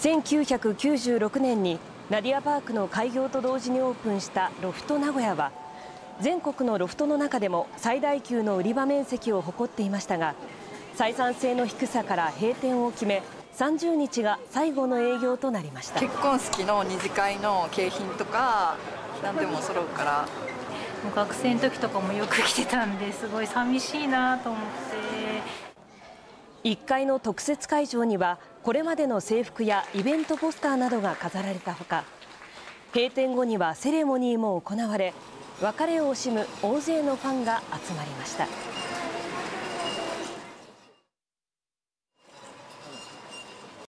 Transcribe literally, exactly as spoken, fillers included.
せんきゅうひゃくきゅうじゅうろくねんにナディアパークの開業と同時にオープンしたロフト名古屋は、全国のロフトの中でも最大級の売り場面積を誇っていましたが、採算性の低さから閉店を決め、さんじゅうにちが最後の営業となりました。 結婚式の二次会の景品とか何でも揃うから。 学生の時とかもよく来てたんで、すごい寂しいなと思って。 いっかいの特設会場にはこれまでの制服やイベントポスターなどが飾られたほか、閉店後にはセレモニーも行われ、別れを惜しむ大勢のファンが集まりました。